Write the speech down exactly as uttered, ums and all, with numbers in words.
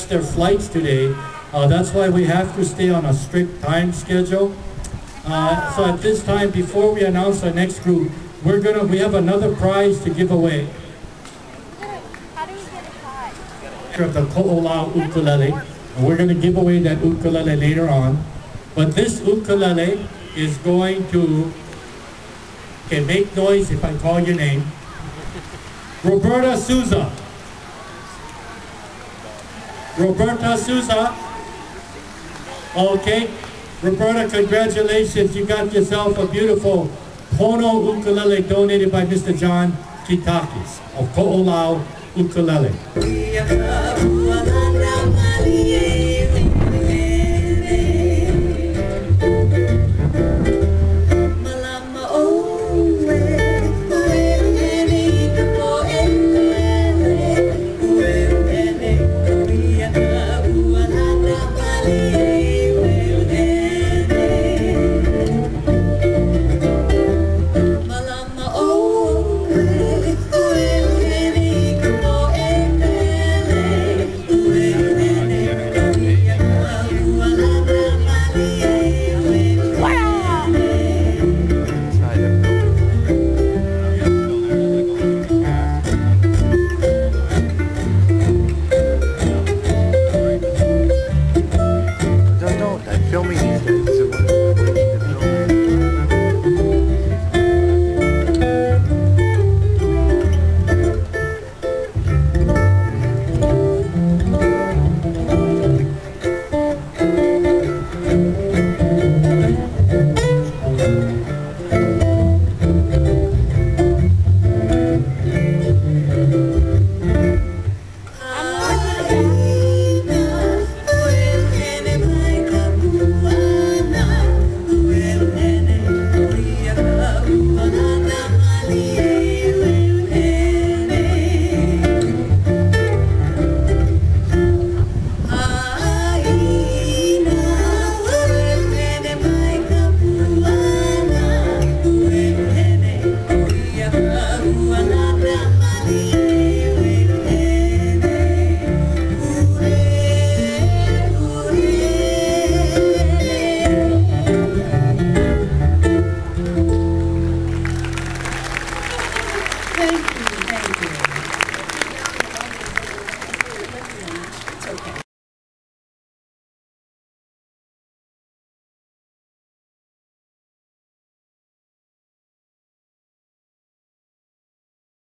their flights today. Uh, that's why we have to stay on a strict time schedule. Uh, so at this time, before we announce our next group, we're gonna we have another prize to give away. How do we get a prize? Of the Kahului ukulele, and we're gonna give away that ukulele later on. But this ukulele is going to, okay, make noise if I call your name. Roberta Souza. Roberta Souza. Okay. Roberta, congratulations. You got yourself a beautiful Pono ukulele donated by Mister John Kitakis of Kahului Ukulele.